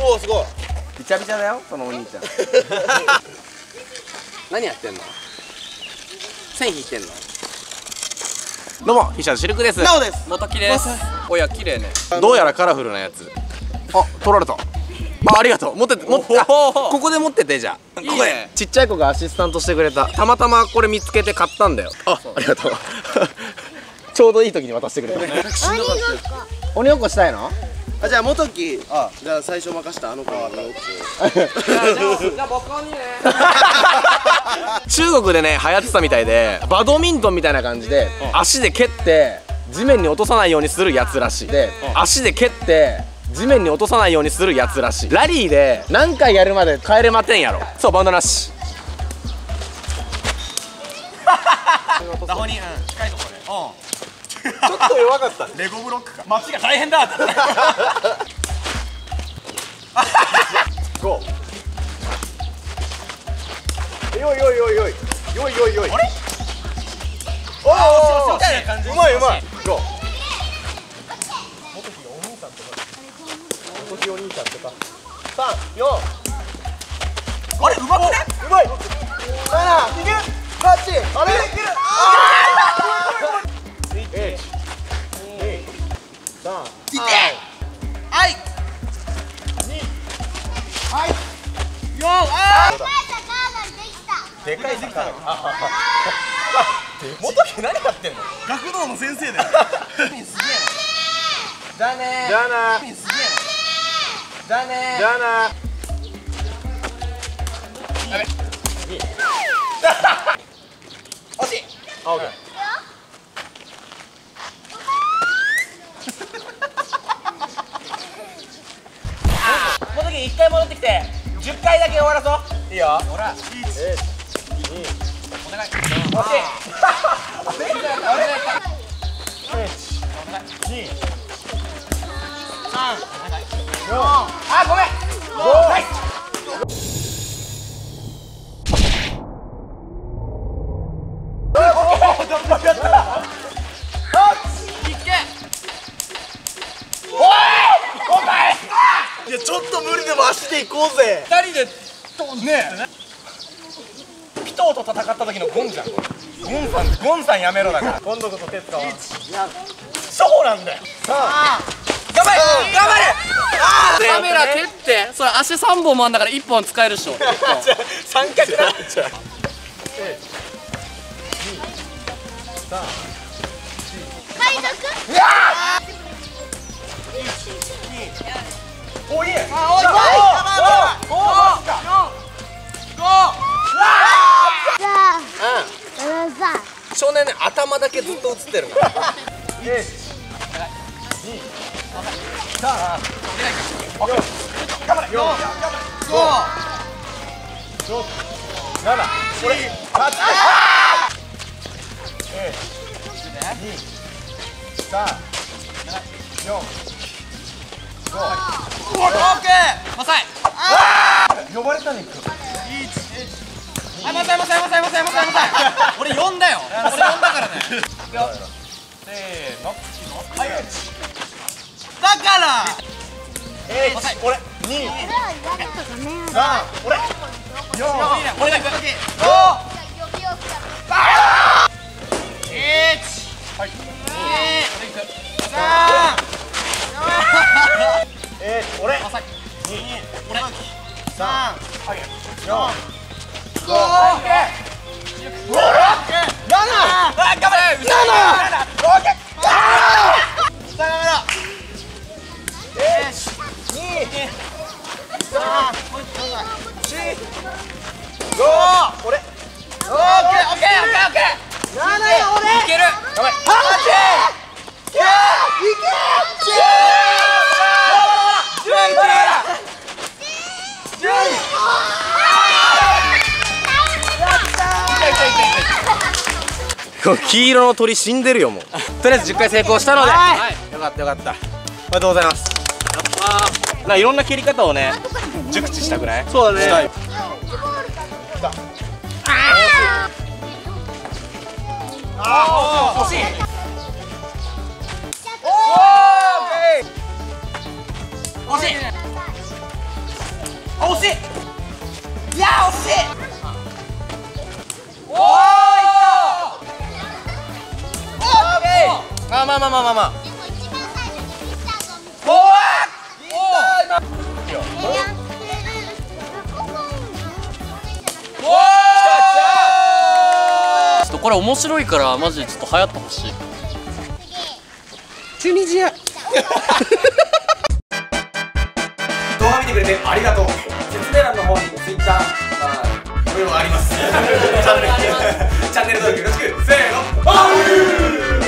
おおすごい。 びちゃびちゃだよそのお兄ちゃん。何やってんの？線引いてんの？どうも、筆者のシルクです。 なおです。 元木です。おや、綺麗ね。どうやらカラフルなやつ。あ、取られた。ありがとう。持ってて、ここで持ってて、じゃあ。これちっちゃい子がアシスタントしてくれた。たまたまこれ見つけて買ったんだよ。ありがとう。ちょうどいい時に渡してくれた。鬼ごっこしたいの？ じゃあ元木、じゃあ最初任したあの子は鬼ごっこ。 じゃあ僕にね。中国でね流行ってたみたいで、バドミントンみたいな感じで足で蹴って地面に落とさないようにするやつらしい。で、足で蹴って地面に落とさないようにするやつらしい。ラリーで何回やるまで帰れまてんやろ。そう、バウンドなし。 ダホに近いところで。 ちょっと弱かった。 レゴブロックか。街が大変だ。 ゴー。よいよいよいよい。よいよいよい。あれ？おお。みたいな感じ。うまいうまい。ゴー。元木お兄さんとか。元木お兄さんとか。3、4。 あれうまくね？ うまい。7、いける。8。あれ？いける。 はい。 でかいでかい。元木何やってんの？ 学童の先生だよ。すげえな。 じゃあね。じゃあな。 すげえな。 じゃあね。じゃあな。 やべ。惜しい。 あ、オッケー。 元木一回戻ってきて10回だけ終わらそう。いいよ。ほら。1、2、お願い。惜しい。お願い。1、2、3、4。あ、ごめん。ナイス。いやちょっと無理でも足で行こうぜ。2人でねえピトーと戦った時のゴンじゃん。ゴンさんやめろだから。今度こそ手使わん。そうなんだよ。さあ頑張れ頑張れ。 カメラ蹴って、それ足3本もあんだから1本使えるっしょ。 三脚だ。おいいね。 少年ね、頭だけずっと映ってるの。 呼ばれたね。俺呼んだよ。俺呼んだからね。せーの。だから。俺2、3、俺4、俺が行く。5、1、はい。3、俺2、俺3、4、5、7、頑張れ。7、オッケー。さあ頑張ろう。2、3、4、5、俺。オッケーオッケーオッケーオッケー。7よ俺。いける。頑張れ。8、9、いけ。10、11。 黄色の鳥死んでるよもう。とりあえず10回成功したので、よかったよかった。おめでとうございます。いろんな蹴り方をね熟知したくない？そうだね。したい。 惜しい。惜しい。 あ、まあまあまあまあまあ。 おーいいよ。 ちょっとこれ面白いからマジでちょっと流行ってほしい。 チュニジア。 動画見てくれてありがとう。説明欄の方に Twitter、まあいろいろあります。チャンネル登録よろしく。せーの。